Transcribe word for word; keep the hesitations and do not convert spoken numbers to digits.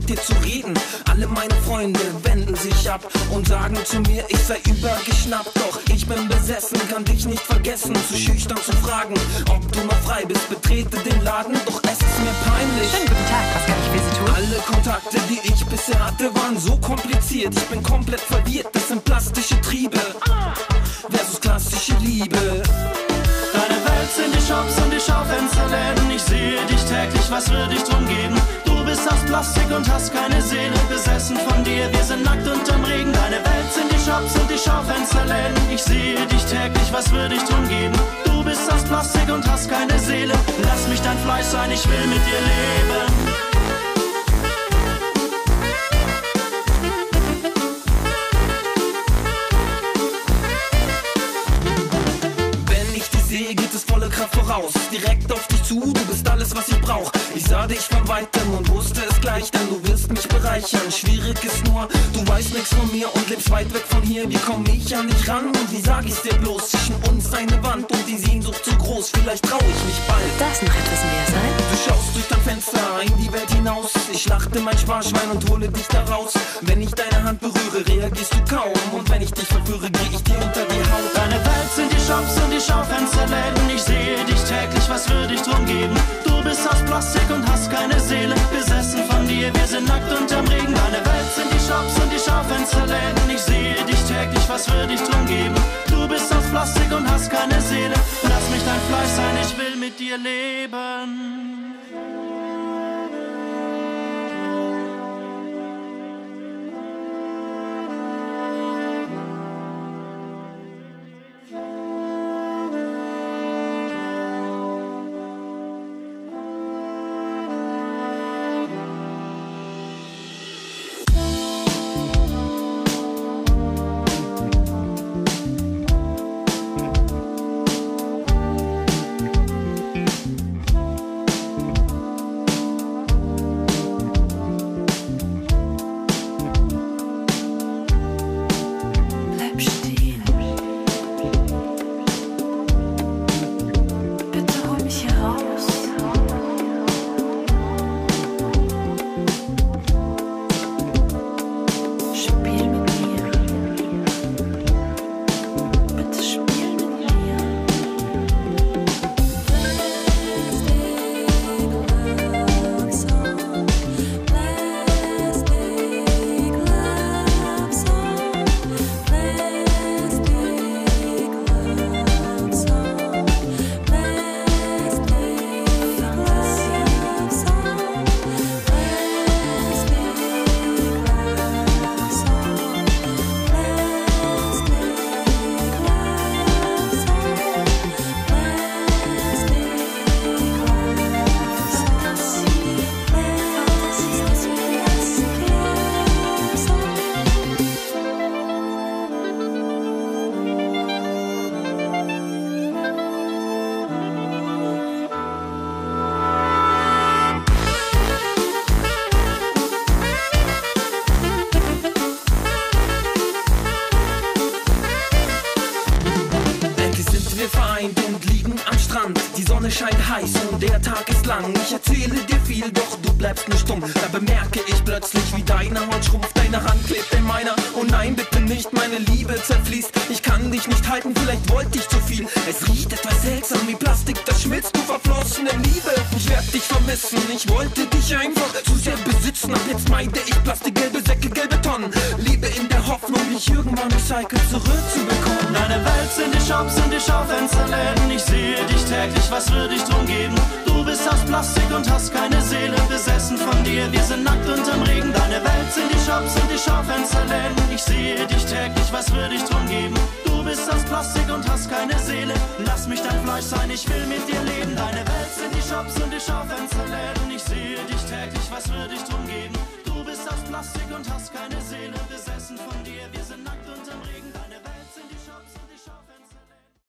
mit dir zu reden. Alle meine Freunde wenden sich ab und sagen zu mir, ich sei übergeschnappt. Doch ich bin besessen, kann dich nicht vergessen. Zu schüchtern zu fragen, ob du noch frei bist. Betrete den Laden, doch es ist mir peinlich. Schönen guten Tag, was kann ich für Sie tun? Alle Kontakte, die ich bisher hatte, waren so kompliziert. Ich bin komplett verwirrt, das sind plastische Triebe versus klassische Liebe. Deine Welt sind die Shops und die Schaufensterläden. Ich sehe dich täglich, was würde ich drum geben? Du bist aus Plastik und hast keine Seele. Besessen von dir, wir sind nackt unterm Regen. Deine Welt sind die Shops und die Schaufensterläden. Ich sehe dich täglich, was würde ich drum geben? Du bist aus Plastik und hast keine Seele. Lass mich dein Fleisch sein, ich will mit dir leben. Geht es volle Kraft voraus, direkt auf dich zu, du bist alles, was ich brauch. Ich sah dich von Weitem und wusste es gleich, denn du wirst mich bereichern. Schwierig ist nur, du weißt nichts von mir und lebst weit weg von hier. Wie komm ich an dich ran und wie sag ich's dir bloß? Zwischen uns eine Wand und die Sehnsucht zu groß, vielleicht trau ich mich bald. Darf noch etwas mehr sein? Du schaust durch dein Fenster in die Welt hinaus. Ich schlachte mein Sparschwein und hole dich da raus. Wenn ich deine Hand berühre, reagierst du kaum. Und wenn ich dich verführe, geh ich dir unter die Haut. Deine Welt sind die Shops und die Schaufensterläden. Ich sehe dich täglich, was würde ich drum geben? Du bist aus Plastik und hast keine Seele. Besessen von dir, wir sind nackt unterm Regen. Deine Welt sind die Shops und die Schaufensterläden. Ich sehe dich täglich, was würde ich drum geben? Du bist aus Plastik und hast keine Seele. Lass mich dein Fleisch sein, ich will mit dir leben. Und liegen am Strand, die Sonne scheint heiß und der Tag ist lang. Ich erzähle dir viel, doch du bleibst nur stumm. Da bemerke ich plötzlich, wie deine Haut schrumpft, deine Hand klebt in meiner. Oh nein, bitte nicht, meine Liebe zerfließt. Ich kann dich nicht halten, vielleicht wollte ich zu viel. Es riecht etwas seltsam wie Plastik, das schmilzt, du verflossene Liebe. Ich werd dich vermissen, ich wollte dich einfach zu sehr besitzen. Ab jetzt meide ich Plastik, gelbe Säcke, gelbe Tonnen. Liebe in der Hoffnung, dich irgendwann recycelt zurückzubekommen. Deine Welt sind die Shops und die Schaufensterläden. Ich sehe dich täglich, was würde ich drum geben? Du bist aus Plastik und hast keine Seele. Besessen von dir, wir sind nackt unterm Regen. Deine Welt sind die Shops und die Schaufensterläden. Ich sehe dich täglich, was würde ich drum geben? Du bist aus Plastik und hast keine Seele. Lass mich dein Fleisch sein, ich will mit dir leben. Deine Welt sind die Shops und die Schaufensterläden. Ich sehe dich täglich, was würde ich drum geben? Du bist aus Plastik und hast keine Seele. Besessen von dir, wir sind nackt unterm Regen. Deine Welt sind die Shops.